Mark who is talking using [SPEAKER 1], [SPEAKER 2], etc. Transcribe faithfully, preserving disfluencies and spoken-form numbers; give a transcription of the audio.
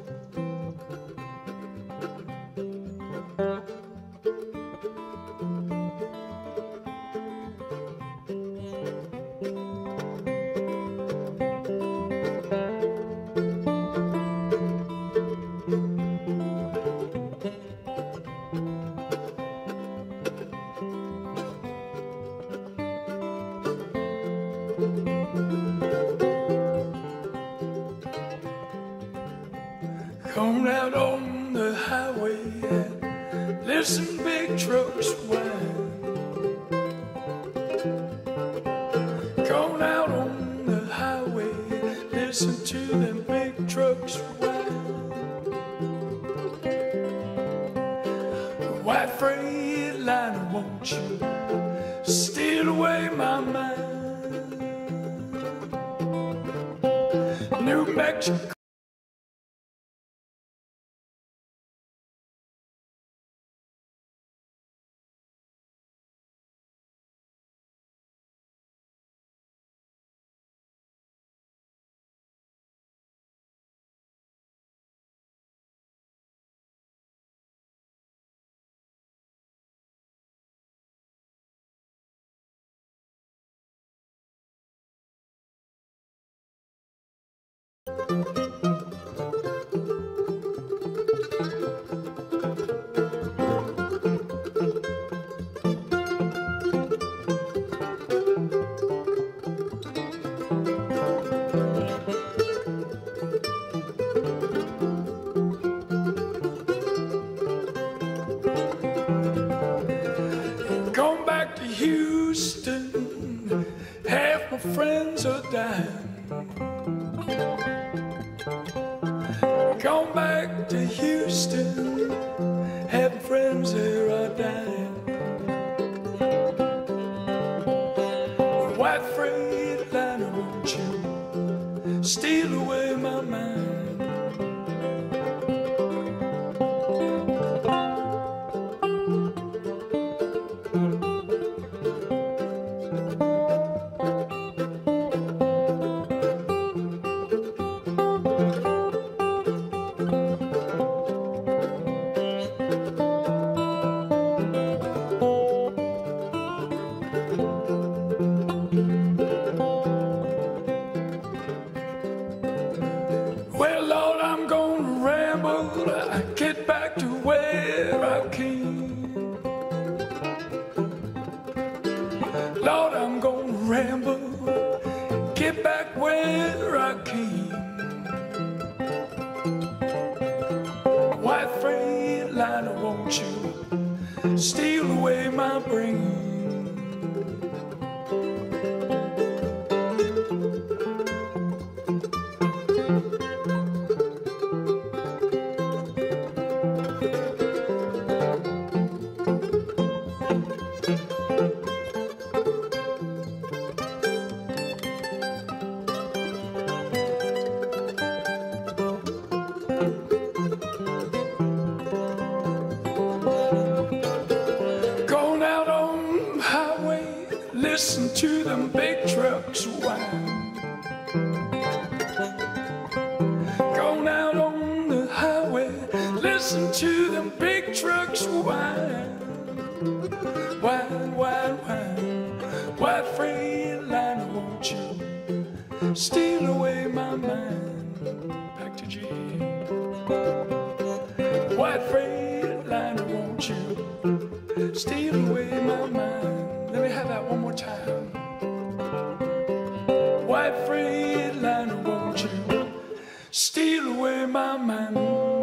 [SPEAKER 1] Going out on the highway and listen big trucks whine. Going out on the highway, listen to them big trucks whine. White freight liner, won't you steal away my mind? New Mexico. Going back to Houston, half my friends are dying. Going back to Houston, half my friends there are dying. White freight liner, won't you steal away my mind? Well, Lord, I'm gonna ramble, I get back to where I came. Lord, I'm gonna ramble, get back where I came. White freight liner, won't you steal away my brain? Going out on the highway, listen to them big trucks whine. Going out on the highway, listen to them big trucks whine. Whine, whine, whine. White freight liner, won't you steal away my mind? Back to G. White freight liner, won't you steal away my mind? Let me have that one more time. White freight liner, won't you steal away my mind?